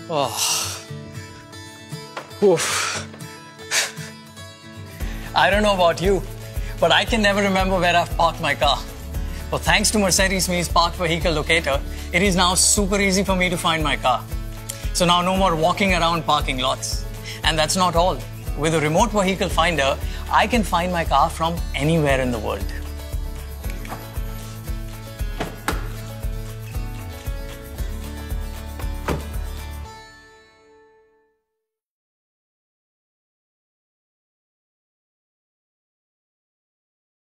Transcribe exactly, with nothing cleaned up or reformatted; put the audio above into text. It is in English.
Oh. Oof. I don't know about you, but I can never remember where I've parked my car. Well, thanks to Mercedes-Benz Parked Vehicle Locator, it is now super easy for me to find my car. So now no more walking around parking lots. And that's not all. With a remote vehicle finder, I can find my car from anywhere in the world.